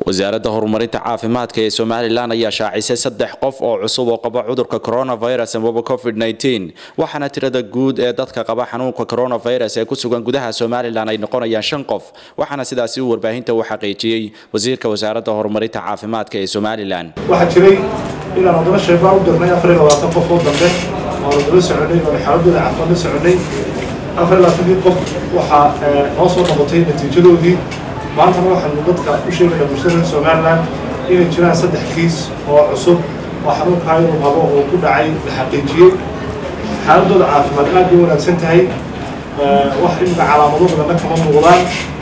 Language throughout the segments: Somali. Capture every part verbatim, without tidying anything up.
wasaaradda horumarinta caafimaadka ee Soomaaliland ayaa shaacisay saddex qof oo cusub oo qaba cudurka coronavirus ama COVID nineteen waxaana tirada guud ee dadka qaba xanuunka coronavirus ee ku sugan gudaha Soomaaliland ay noqonayaan shan qof waxaana sidaasi uu warbaahinta u xaqiijiyay wasiirka wasaaradda horumarinta caafimaadka ee Soomaaliland. waxa jiray ilaa wadana sheebaa u dirnay afar iyo labaatan qof oo dambe oo la soconay oo xaaladooda caafimaad la soconay afar iyo labaatan qof waxa noo soo noqotay natiijadoodii maanta waxaan dadka u sheegay bulshada Soomaaliland inay jiraan saddex kiis oo cusub oo xanuunka inuu qabo oo ku dhacay la xaqiijiyay xaaladooda caafimaad aad u wanaagsan tahay wax in calaamado badan kama muuqdaan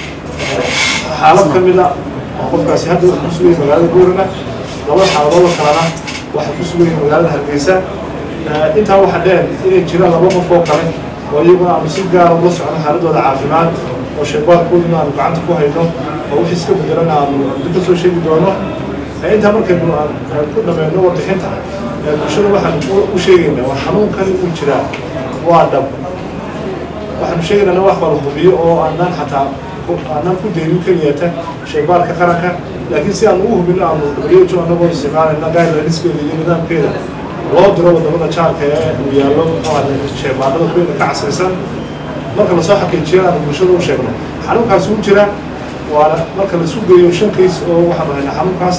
xaalad kamid ah qofkaasi hadda uu soo yeeray magaalada Boorama laba xaaladood kalena waxa ku soo yeeray magaalada Hargeysa inta waxa dheer inay jiraan laba qof oo kale oo iyaguna aan si gaar ah u socon xaaladooda caafimaad oo shaqooyinka aan gacanta ku hayno oo wixii iska bedelan aan dib soo sheegi doono inta markay ku dhameeyno warbixinta bulshada waxaan u sheegaynaa wax xanuunkan uu jira waa dhab waxaan sheegaynaa wax wada hubiyo oo aanan xataa aanan ku deerin kaliya shaybaarka qaranka laakiin si aan ugu hubino aan wariyo anagoo isticmaalna guidelines-keeda iyo nidaamkeeda loo diro wadamada jaarka ee uu yaallo shaybaarada kuwa ka casaysan marka la soo xaqiijiyo aan bulshada u sheegno xanuunkaas uu jira waa marka la soo geeyo shan kiis oo waxaan haynaa xanuunkaas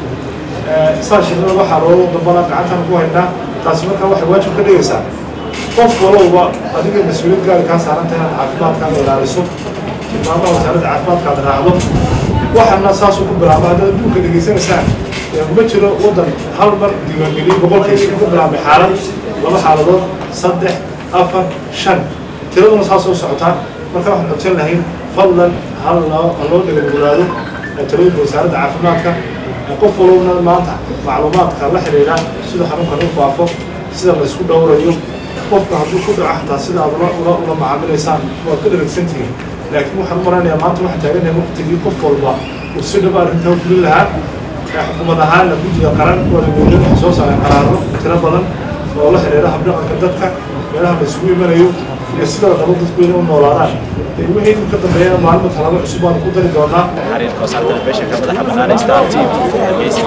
ee saashada waxa loo dabala gacanta ku haynaa taas marka waxa waajib ka dhigaysaa qof walba adiga mas'uuliyad gaar ka saaran tahay caafimaadkaaga ilaaliso maamulka wasaaradda caafimaadka raacdo waxana saas ku bilaabay adduunka dhageysanaysaa ma jiro wadan hal mar diiwaangeliyo boqolkiiba ku bilaabay xaalad laba xaaladood saddex afar shan tiraduna saas oo socota marka waxaan codsan lahayn fadlan hal loo dhageynaado tirada wasaaradda caafimaadka qof walba maanta macluumaadka la xiriira sida xanuunka uu faafo sida la isku dhowrayo qofka hadduu ku dhaco xataa sida aad ula ula macaamilaysaan waa ka dhageysantihiin laakiin waxaan u maranayaa maanta waxaan taaganahay waqtigii qof walba uu si dhab ah arrintaa u fulin lahaa xukuumad ahaan la guddiga qaran wada dowladda waxay soo saareen qaraaro tiro badan oo la xiriira habdhaqanka dadka meelaha la isugu imanayo iyo sida laba dadku inay u noolaadaan wixii ka dambeeya maalmo talaabo cusub aan ku dari doonaa xiriirka wasaaradda beesha ka madaxa bannaan Star T V